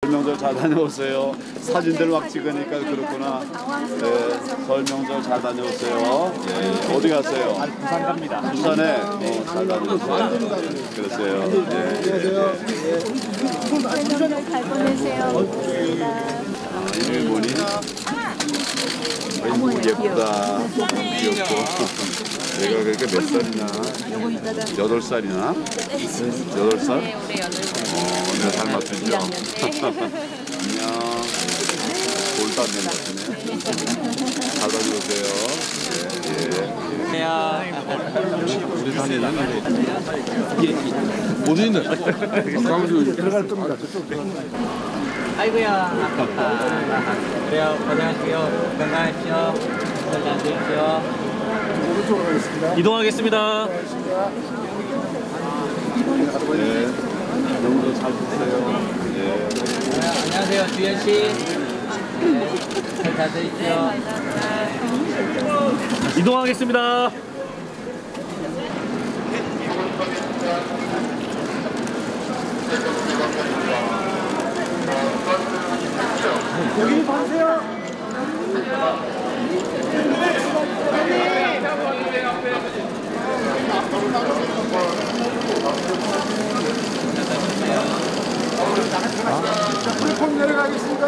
설명절 잘 다녀오세요. 사진들 막 찍으니까 그렇구나. 네, 설명절 잘 다녀오세요. 네, 어디 가세요? 부산 갑니다. 부산에 잘 다녀오세요. 그러세요. 설명절 잘 보내세요. 일본이 너무 예쁘다. 귀엽고. 내가 그러니까 몇 살이나? 8살이나? 8살? 네, 올해 8살. 내가 잘 맞추죠? 안녕. 돌도 안 된 것 같으네. 잘 다녀오세요. 예. 우리 다니는 어디 있네? 들어갈 겁니다. 아이고야, 아깝다. 그래요, 고생하시고요. 건강하십시오. 잘 되십시오. 이동하겠습니다. 네. 너무 잘 보세요. 예. 안녕하세요, 주현 씨. 잘 되십시오. 이동하겠습니다. 여기 봐주세요. 플랫폼 내려가겠습니다.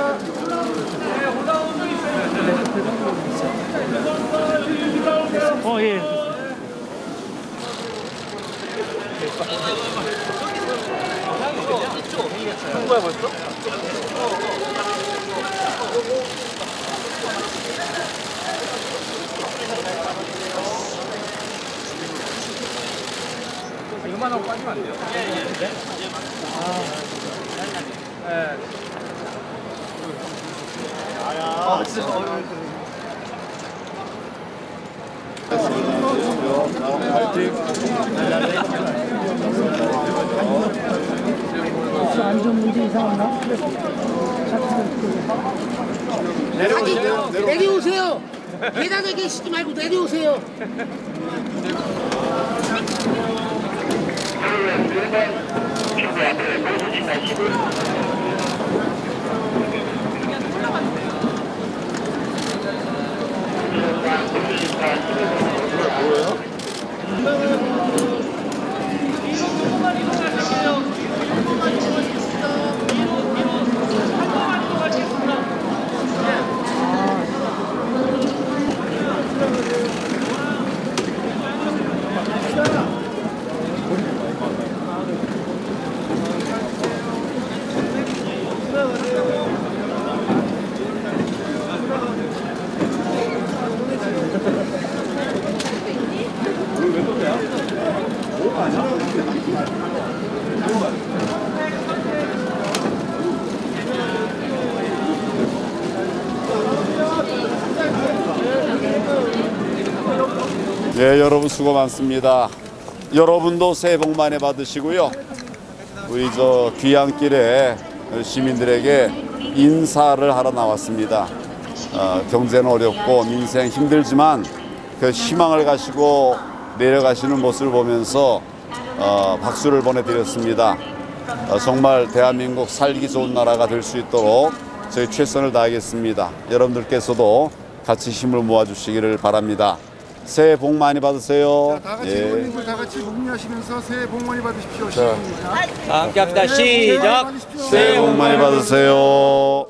예. 한 거야 벌써? 이거만 하고 빠지면 안 돼요? 예. 안전 문제 이상한가? 내려오세요. 계단에 계시지 말고 내려오세요. 네, 여러분 수고 많습니다. 여러분도 새해 복 많이 받으시고요. 우리 저 귀향길에 시민들에게 인사를 하러 나왔습니다. 경제는 어렵고 민생 힘들지만 그 희망을 가지고 내려가시는 모습을 보면서 박수를 보내드렸습니다. 정말 대한민국 살기 좋은 나라가 될 수 있도록 저희 최선을 다하겠습니다. 여러분들께서도 같이 힘을 모아주시기를 바랍니다. 새해 복 많이 받으세요. 자, 다 같이 의원님들 다 같이 묵념하시면서 새해 복 많이 받으십시오. 자, 다 함께 합시다. 시작. 새해 복 많이 받으세요.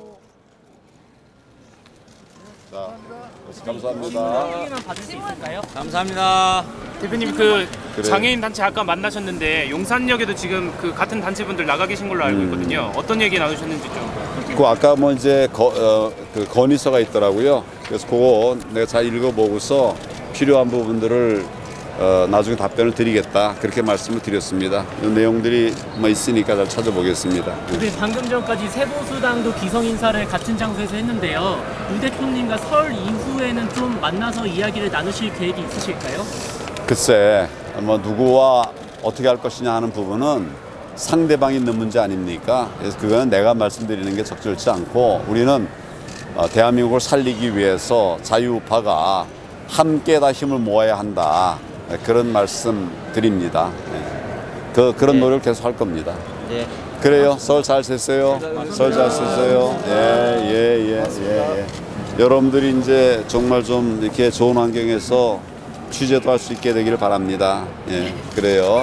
자, 감사합니다. 감사합니다. 대표님 그 그래. 장애인 단체 아까 만나셨는데 용산역에도 지금 그 같은 단체분들 나가 계신 걸로 알고 있거든요. 어떤 얘기 나누셨는지 좀. 그 아까 뭐 이제 그 건의서가 있더라고요. 그래서 그거 내가 잘 읽어보고서 필요한 부분들을 나중에 답변을 드리겠다 그렇게 말씀을 드렸습니다. 이 내용들이 뭐 있으니까 잘 찾아보겠습니다. 근데 방금 전까지 세보수당도 기성 인사를 같은 장소에서 했는데요. 우 대표님과 설 이후에는 좀 만나서 이야기를 나누실 계획이 있으실까요? 글쎄, 뭐 누구와 어떻게 할 것이냐 하는 부분은 상대방이 있는 문제 아닙니까? 그래서 그거는 내가 말씀드리는 게 적절치 않고 우리는 대한민국을 살리기 위해서 자유우파가 함께 다 힘을 모아야 한다. 그런 말씀 드립니다. 그런 노력을 계속 할 겁니다. 네. 그래요. 설 잘 샜어요. 설 잘 샜어요. 예. 여러분들이 이제 정말 좀 이렇게 좋은 환경에서 취재도 할 수 있게 되기를 바랍니다. 예, 그래요.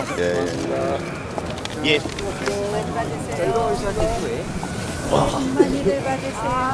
예. 많이들 받으세요.